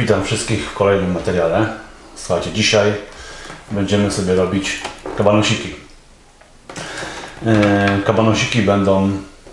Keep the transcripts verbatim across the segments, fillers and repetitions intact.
Witam wszystkich w kolejnym materiale. Słuchajcie, dzisiaj będziemy sobie robić kabanosiki. Yy, kabanosiki będą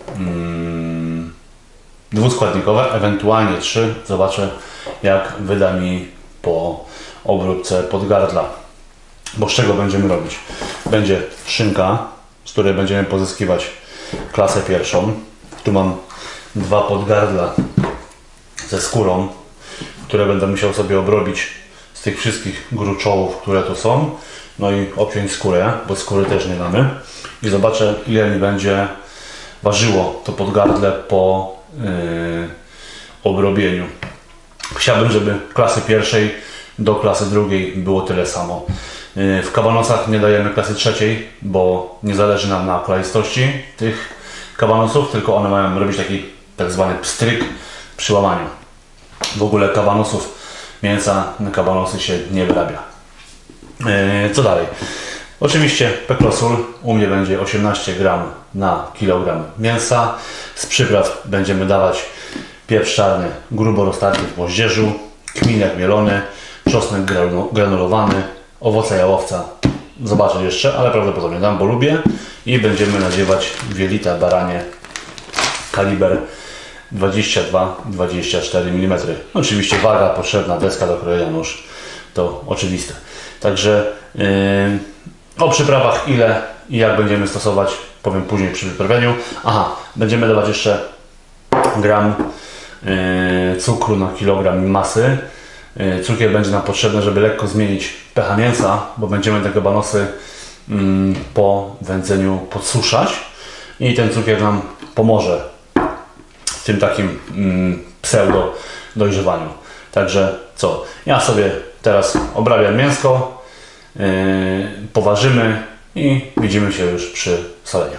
yy, dwuskładnikowe, ewentualnie trzy. Zobaczę, jak wyda mi po obróbce podgardla. Bo z czego będziemy robić? Będzie szynka, z której będziemy pozyskiwać klasę pierwszą. Tu mam dwa podgardla ze skórą, które będę musiał sobie obrobić z tych wszystkich gruczołów, które tu są. No i obciąć skórę, bo skóry też nie damy. I zobaczę, ile mi będzie ważyło to podgardle po yy, obrobieniu. Chciałbym, żeby klasy pierwszej do klasy drugiej było tyle samo. Yy, w kabanosach nie dajemy klasy trzeciej, bo nie zależy nam na kleistości tych kabanosów, tylko one mają robić taki tak zwany pstryk przy łamaniu. W ogóle kabanosów, mięsa na kabanosy się nie wyrabia. Yy, co dalej? Oczywiście peklosul u mnie będzie osiemnaście gram na kilogram mięsa. Z przypraw będziemy dawać pieprz czarny grubo roztarty w moździerzu, kminek mielony, czosnek granulowany, owoce jałowca. Zobaczę jeszcze, ale prawdopodobnie dam, bo lubię. I będziemy nadziewać wielita baranie kaliber dwadzieścia dwa dwadzieścia cztery milimetry. Oczywiście waga potrzebna, deska do krojenia, nóż, to oczywiste. Także yy, o przyprawach ile i jak będziemy stosować, powiem później przy wyprawianiu. Aha, będziemy dawać jeszcze gram yy, cukru na kilogram masy. Yy, cukier będzie nam potrzebny, żeby lekko zmienić pH mięsa, bo będziemy te kabanosy yy, po wędzeniu podsuszać i ten cukier nam pomoże w tym takim mm, pseudo dojrzewaniu. Także co? Ja sobie teraz obrabiam mięsko, yy, poważymy i widzimy się już przy soleniu.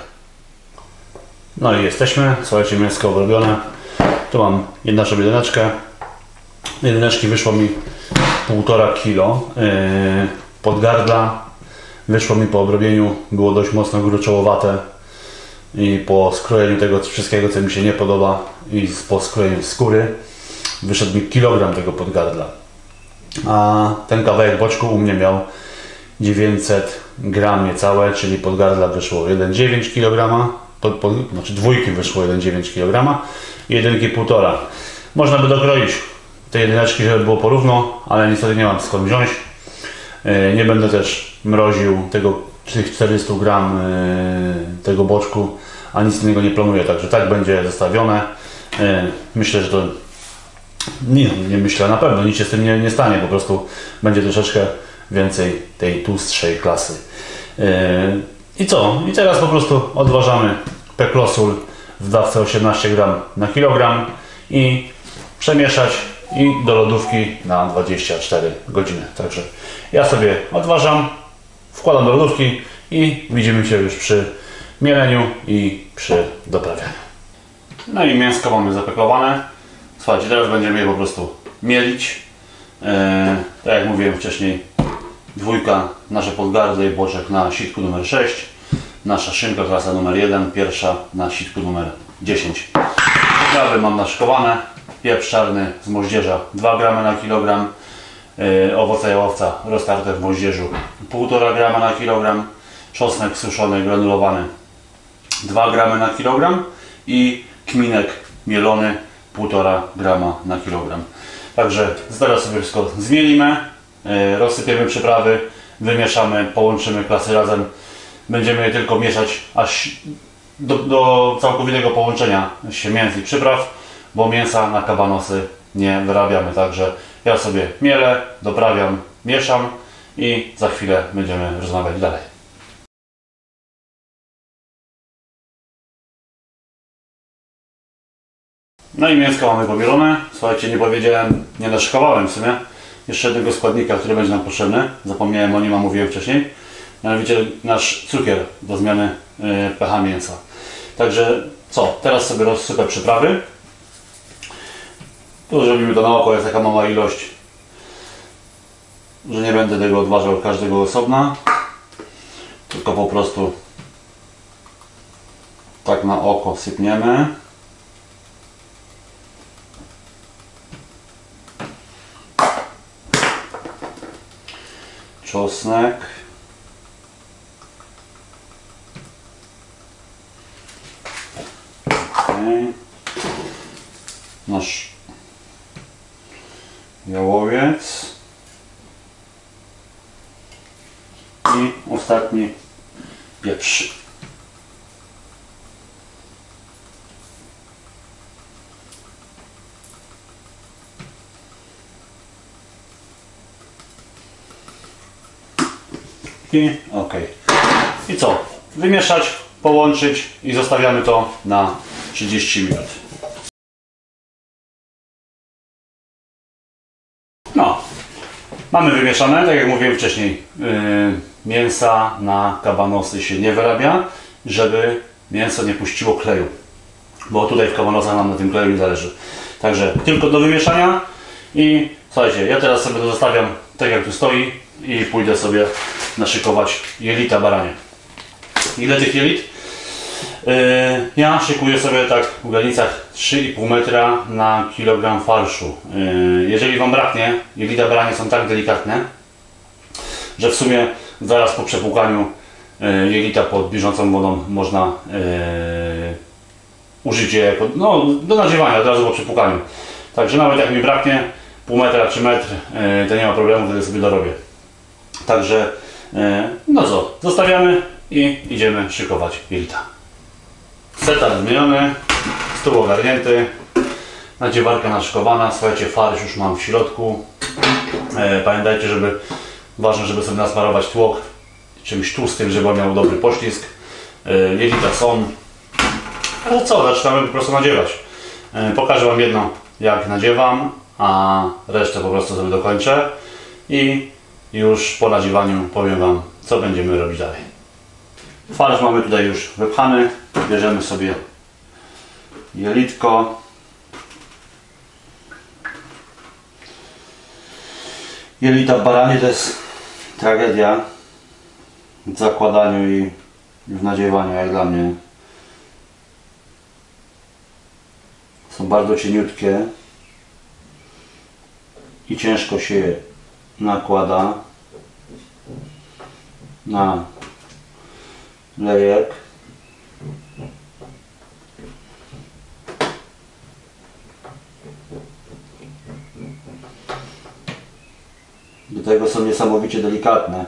No i jesteśmy. Słuchajcie, mięsko obrobione. Tu mam jednaszą jedyneczkę. Jedyneczki wyszło mi półtora kilo. Yy, podgardla wyszło mi po obrobieniu, było dość mocno gruczołowate. I po skrojeniu tego wszystkiego, co mi się nie podoba, i po skrojeniu skóry wyszedł mi kilogram tego podgardla. A ten kawałek boczku u mnie miał dziewięćset gram niecałe, czyli podgardla wyszło jeden przecinek dziewięć kilograma, pod, pod, znaczy dwójki wyszło jeden przecinek dziewięć kilograma i jedynki półtora. Można by dokroić te jedyneczki, żeby było porówno, ale niestety nie mam skąd wziąć. Yy, nie będę też mroził tego tych czterysta gram yy, tego boczku, a nic innego nie planuję, także tak będzie zostawione. Yy, myślę, że to nie, nie myślę, na pewno nic się z tym nie, nie stanie, po prostu będzie troszeczkę więcej tej tłustszej klasy. Yy, I co? I teraz po prostu odważamy peklosul w dawce osiemnaście gram na kilogram i przemieszać i do lodówki na dwadzieścia cztery godziny. Także ja sobie odważam, wkładam do lodówki i widzimy się już przy mieleniu i przy doprawianiu. No i mięsko mamy zapeklowane. Słuchajcie, teraz będziemy je po prostu mielić. Eee, tak jak mówiłem wcześniej, dwójka, nasze podgardle i boczek na sitku numer sześć. Nasza szynka klasa numer jeden, pierwsza na sitku numer dziesięć. Przyprawy mam naszykowane. Pieprz czarny z moździerza dwa gramy na kilogram. Yy, owoce jałowca roztarte w moździerzu półtora grama na kilogram, czosnek suszony granulowany dwa gramy na kilogram i kminek mielony półtora grama na kilogram. Także zaraz sobie wszystko zmielimy, yy, rozsypiemy przyprawy, wymieszamy, połączymy klasy razem. Będziemy je tylko mieszać aż do, do całkowitego połączenia się mięs i przypraw, bo mięsa na kabanosy nie wyrabiamy. Także ja sobie mielę, doprawiam, mieszam i za chwilę będziemy rozmawiać dalej. No i mięsko mamy pomielone. Słuchajcie, nie powiedziałem, nie naszykowałem w sumie jeszcze jednego składnika, który będzie nam potrzebny. Zapomniałem o nim, a mówiłem wcześniej. Mianowicie nasz cukier do zmiany yy, pH mięsa. Także co? Teraz sobie rozsypę przyprawy. Tu zrobimy to na oko, jest taka mała ilość, że nie będę tego odważał każdego osobna, tylko po prostu tak na oko sypniemy. czosnek. Okay. Nasz jałowiec i ostatni pieprz. I ok. I co? Wymieszać, połączyć i zostawiamy to na trzydzieści minut. No, mamy wymieszane, tak jak mówiłem wcześniej, yy, mięsa na kabanosy się nie wyrabia, żeby mięso nie puściło kleju, bo tutaj w kabanosach nam na tym kleju nie zależy. Także tylko do wymieszania i słuchajcie, ja teraz sobie to zostawiam tak jak tu stoi i pójdę sobie naszykować jelita baranie. Ile tych jelit? Yy, ja szykuję sobie tak w granicach trzy i pół metra na kilogram farszu. Yy, jeżeli Wam braknie, jelita baranie są tak delikatne, że w sumie zaraz po przepłukaniu yy, jelita pod bieżącą wodą można yy, użyć je jako, no, do nadziewania od razu po przepłukaniu. Także nawet jak mi braknie pół metra czy metr, yy, to nie ma problemu, wtedy sobie dorobię. Także yy, no co, zostawiamy i idziemy szykować jelita. Setar zmieniony, stół ogarnięty, nadziewarka naszykowana, słuchajcie, farsz już mam w środku. E, pamiętajcie, żeby ważne, żeby sobie nasmarować tłok czymś tłustym, żeby miał dobry poślizg. E, jelita są. Ale co, zaczynamy po prostu nadziewać. E, pokażę Wam jedno, jak nadziewam, a resztę po prostu sobie dokończę i już po nadziewaniu powiem Wam, co będziemy robić dalej. Farsz mamy tutaj już wypchany, bierzemy sobie jelitko. Jelita baranie to jest tragedia w zakładaniu i w nadziewaniu, jak dla mnie. Są bardzo cieniutkie i ciężko się je nakłada na lejek. Do tego są niesamowicie delikatne.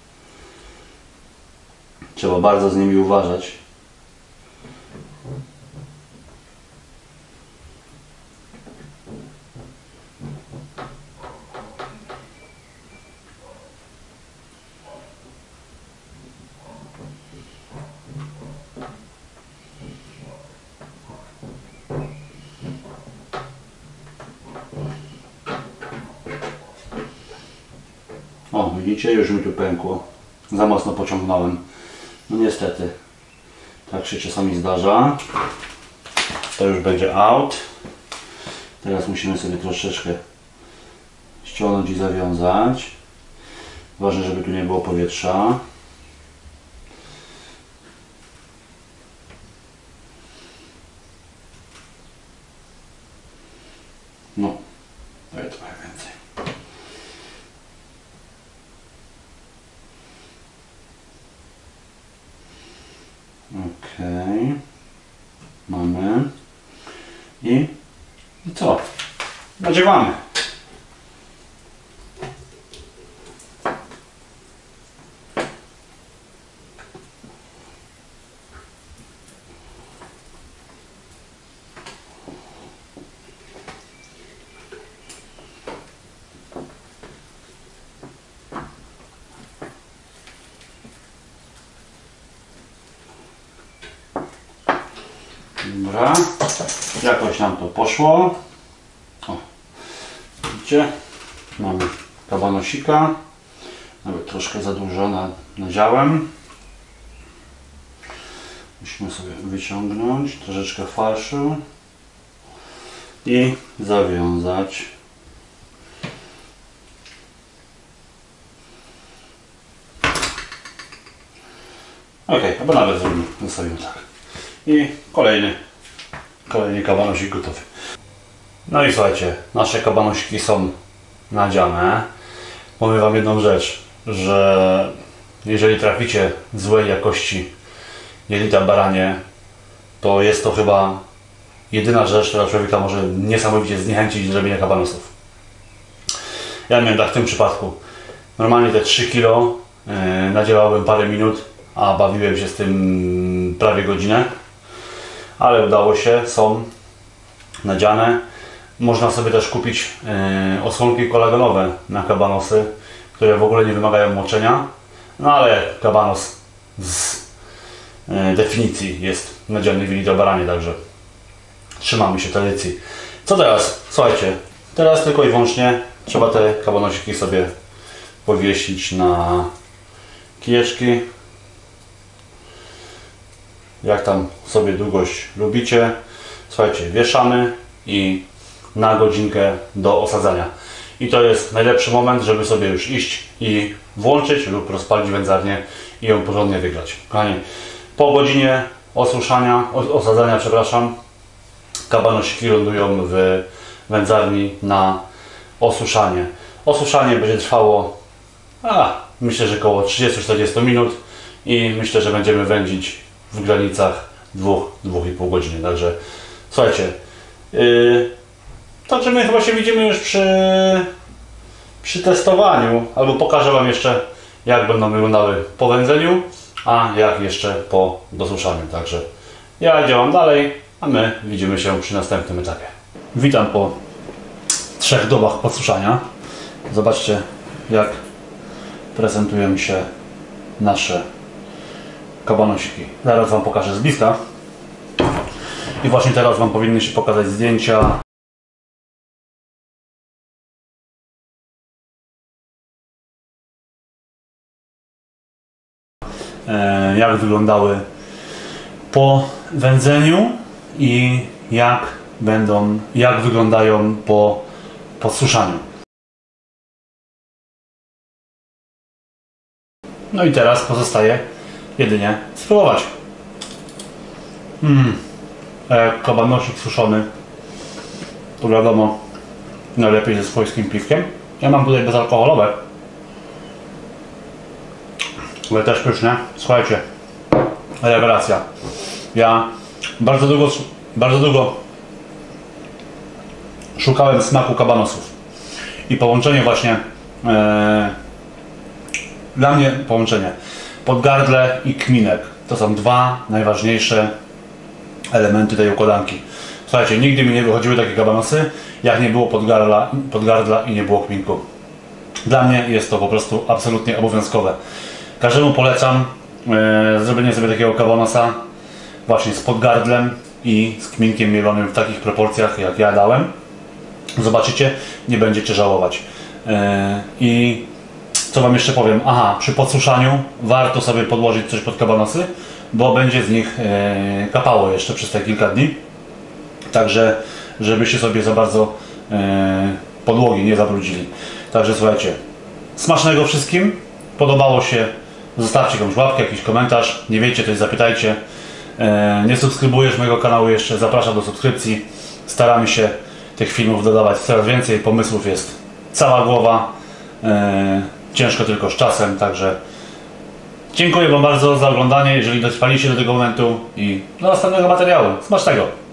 Trzeba bardzo z nimi uważać. O, widzicie, już mi tu pękło. Za mocno pociągnąłem. No niestety. Tak się czasami zdarza. To już będzie out. Teraz musimy sobie troszeczkę ściągnąć i zawiązać. Ważne, żeby tu nie było powietrza. No, daję trochę więcej. Okej, mamy i, i co? Nadziewamy. Dobra, jakoś nam to poszło. O, widzicie, mamy kabanosika, nawet troszkę za dużo na, nadziałem. Musimy sobie wyciągnąć troszeczkę farszu i zawiązać. Ok, albo nawet zrobimy, zostawimy tak. I kolejny, kolejny kabanosik gotowy. No i słuchajcie, nasze kabanosiki są nadziane. Powiem Wam jedną rzecz. że jeżeli traficie złej jakości jelita baranie, to jest to chyba jedyna rzecz, która człowieka może niesamowicie zniechęcić do robienia kabanosów. Ja miałem tak w tym przypadku. Normalnie te trzy kilo yy, nadziałałem parę minut, a bawiłem się z tym prawie godzinę. Ale udało się, są nadziane. Można sobie też kupić yy, osłonki kolagenowe na kabanosy, które w ogóle nie wymagają moczenia. No ale kabanos z yy, definicji jest nadziany w jelitobaranie, także trzymamy się tradycji. Co teraz? Słuchajcie, teraz tylko i wyłącznie trzeba te kabanosiki sobie powiesić na kijeczki. Jak tam sobie długość lubicie. Słuchajcie, wieszamy i na godzinkę do osadzania. I to jest najlepszy moment, żeby sobie już iść i włączyć lub rozpalić wędzarnię i ją porządnie wygrać. Kochani, po godzinie osuszania, osadzania, przepraszam, kabanosiki lądują w wędzarni na osuszanie. Osuszanie będzie trwało, a, myślę, że około trzydzieści do czterdziestu minut i myślę, że będziemy wędzić w granicach dwóch do dwóch i pół godziny. Także słuchajcie, yy, także my chyba się widzimy już przy, przy testowaniu, albo pokażę Wam jeszcze, jak będą wyglądały po wędzeniu, a jak jeszcze po dosuszaniu. Także ja działam dalej, a my widzimy się przy następnym etapie. Witam po trzech dobach podsuszania. Zobaczcie, jak prezentują się nasze kabanosiki. Zaraz Wam pokażę z bliska. I właśnie teraz Wam powinny się pokazać zdjęcia jak wyglądały po wędzeniu i jak będą, jak wyglądają po podsuszaniu. No i teraz pozostaje jedynie spróbować. Mm. Kabanosik suszony, to wiadomo, najlepiej ze swojskim piwkiem. Ja mam tutaj bezalkoholowe, ale też pyszne. Słuchajcie, rewelacja. Ja bardzo długo, bardzo długo szukałem smaku kabanosów i połączenie właśnie e, dla mnie połączenie podgardle i kminek to są dwa najważniejsze elementy tej układanki. Słuchajcie, nigdy mi nie wychodziły takie kabanosy, jak nie było podgardla, podgardla i nie było kminku. Dla mnie jest to po prostu absolutnie obowiązkowe. Każdemu polecam e, zrobienie sobie takiego kabanosa właśnie z podgardlem i z kminkiem mielonym w takich proporcjach, jak ja dałem. Zobaczycie, nie będziecie żałować. E, I co Wam jeszcze powiem? Aha, przy podsuszaniu warto sobie podłożyć coś pod kabanosy, bo będzie z nich e, kapało jeszcze przez te kilka dni. Także, żebyście sobie za bardzo e, podłogi nie zabrudzili. Także słuchajcie, smacznego wszystkim. Podobało się? Zostawcie jakąś łapkę, jakiś komentarz. Nie wiecie, to zapytajcie. E, nie subskrybujesz mojego kanału jeszcze? Zapraszam do subskrypcji. Staramy się tych filmów dodawać coraz więcej. Pomysłów jest cała głowa. E, ciężko tylko z czasem, także dziękuję Wam bardzo za oglądanie, jeżeli dotrwaliście do tego momentu i do następnego materiału. Smacznego!